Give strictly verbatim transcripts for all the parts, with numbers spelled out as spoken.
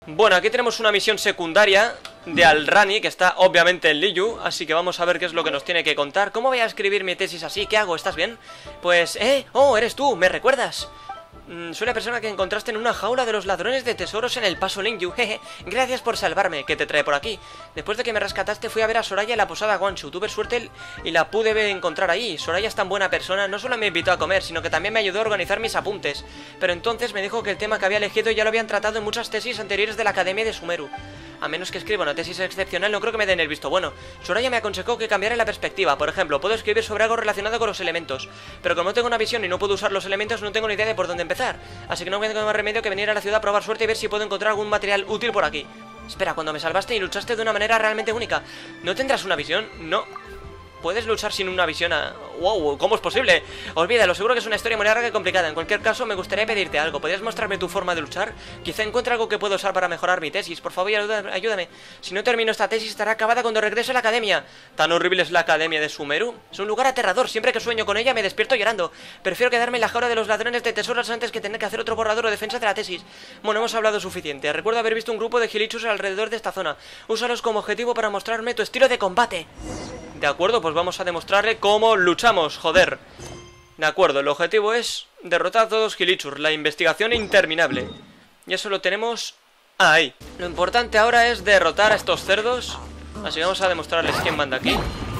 Bueno, aquí tenemos una misión secundaria de Al-Rani, que está obviamente en Liyu, así que vamos a ver qué es lo que nos tiene que contar. ¿Cómo voy a escribir mi tesis así? ¿Qué hago? ¿Estás bien? Pues, eh, oh, eres tú, ¿me recuerdas? Mm, soy la persona que encontraste en una jaula de los ladrones de tesoros en el paso Lingyu. Jeje, gracias por salvarme. ¿Qué te trae por aquí? Después de que me rescataste fui a ver a Soraya en la posada Guanshu. Tuve suerte y la pude encontrar ahí. Soraya es tan buena persona, no solo me invitó a comer, sino que también me ayudó a organizar mis apuntes. Pero entonces me dijo que el tema que había elegido ya lo habían tratado en muchas tesis anteriores de la Academia de Sumeru. A menos que escriba una tesis excepcional, no creo que me den el visto bueno. Soraya me aconsejó que cambiara la perspectiva. Por ejemplo, puedo escribir sobre algo relacionado con los elementos, pero como no tengo una visión y no puedo usar los elementos, no tengo ni idea de por dónde empezar. Así que no me tengo más remedio que venir a la ciudad a probar suerte y ver si puedo encontrar algún material útil por aquí. Espera, cuando me salvaste y luchaste de una manera realmente única, ¿no tendrás una visión? No. ¿Puedes luchar sin una visión? A... ¡Wow! ¿Cómo es posible? Olvídalo, seguro que es una historia muy larga y complicada. En cualquier caso, me gustaría pedirte algo. ¿Podrías mostrarme tu forma de luchar? Quizá encuentre algo que puedo usar para mejorar mi tesis. Por favor, ayúdame. Si no termino esta tesis, estará acabada cuando regrese a la academia. ¿Tan horrible es la academia de Sumeru? Es un lugar aterrador. Siempre que sueño con ella, me despierto llorando. Prefiero quedarme en la jaula de los ladrones de tesoros antes que tener que hacer otro borrador o defensa de la tesis. Bueno, hemos hablado suficiente. Recuerdo haber visto un grupo de gilichus alrededor de esta zona. Úsalos como objetivo para mostrarme tu estilo de combate. De acuerdo, pues vamos a demostrarle cómo luchamos, joder. De acuerdo, el objetivo es derrotar a todos los gilichus, la investigación interminable. Y eso lo tenemos ahí. Lo importante ahora es derrotar a estos cerdos. Así que vamos a demostrarles quién manda aquí.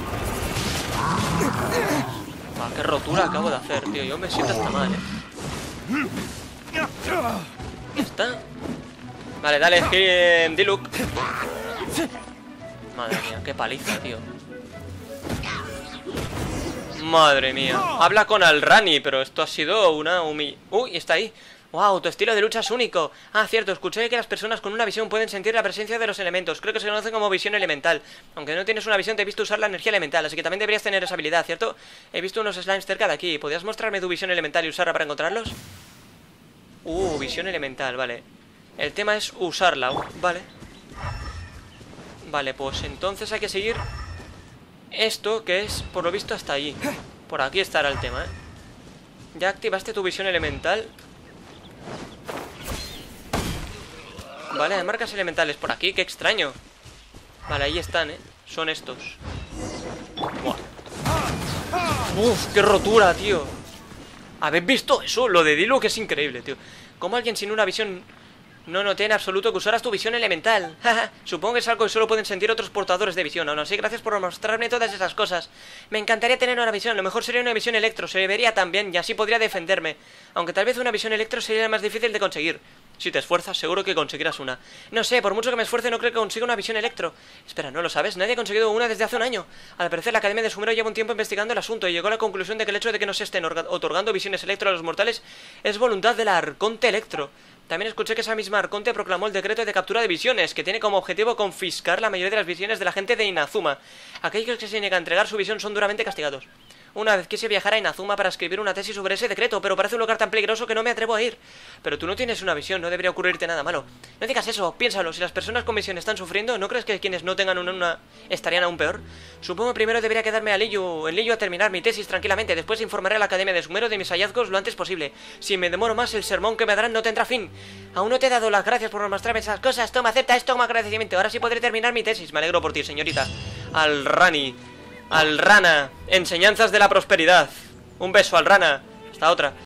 Ah, qué rotura acabo de hacer, tío. Yo me siento hasta mal, eh. Ya está. Vale, dale, eh, Diluc. Madre mía, qué paliza, tío. Madre mía. Habla con Al-Rani, pero esto ha sido una humi... Uy, está ahí. Wow, tu estilo de lucha es único. Ah, cierto, escuché que las personas con una visión pueden sentir la presencia de los elementos. Creo que se conoce como visión elemental. Aunque no tienes una visión, te he visto usar la energía elemental, así que también deberías tener esa habilidad, ¿cierto? He visto unos slimes cerca de aquí. ¿Podrías mostrarme tu visión elemental y usarla para encontrarlos? Uh, visión elemental, vale. El tema es usarla, uh, vale. Vale, pues entonces hay que seguir esto, que es, por lo visto, hasta allí. Por aquí estará el tema, ¿eh? ¿Ya activaste tu visión elemental? Vale, hay marcas elementales por aquí, qué extraño. Vale, ahí están, ¿eh? Son estos. Buah. Uf, qué rotura, tío. ¿Habéis visto eso? Lo de Diluc es increíble, tío. ¿Cómo alguien sin una visión... No noté en absoluto que usaras tu visión elemental. Supongo que es algo que solo pueden sentir otros portadores de visión. Aún así, gracias por mostrarme todas esas cosas. Me encantaría tener una visión. Lo mejor sería una visión electro. Se vería tan bien y así podría defenderme. Aunque tal vez una visión electro sería más difícil de conseguir. Si te esfuerzas, seguro que conseguirás una. No sé, por mucho que me esfuerce, no creo que consiga una visión electro. Espera, ¿no lo sabes? Nadie ha conseguido una desde hace un año. Al parecer, la Academia de Sumeru lleva un tiempo investigando el asunto y llegó a la conclusión de que el hecho de que no se estén otorgando visiones electro a los mortales es voluntad de la Arconte Electro. También escuché que esa misma Arconte proclamó el decreto de captura de visiones, que tiene como objetivo confiscar la mayoría de las visiones de la gente de Inazuma. Aquellos que se niegan a entregar su visión son duramente castigados. Una vez quise viajar a Inazuma para escribir una tesis sobre ese decreto, pero parece un lugar tan peligroso que no me atrevo a ir. Pero tú no tienes una visión, no debería ocurrirte nada malo. No digas eso, piénsalo, si las personas con visión están sufriendo, ¿no crees que quienes no tengan una, una estarían aún peor? Supongo que primero debería quedarme a Liyu, en Liyu a terminar mi tesis tranquilamente, después informaré a la Academia de Sumeru de mis hallazgos lo antes posible. Si me demoro más, el sermón que me darán no tendrá fin. Aún no te he dado las gracias por mostrarme esas cosas, toma, acepta esto como agradecimiento, ahora sí podré terminar mi tesis, me alegro por ti, señorita. Al-Rani, Al-Rana, enseñanzas de la prosperidad. Un beso, Al-Rana. Hasta otra.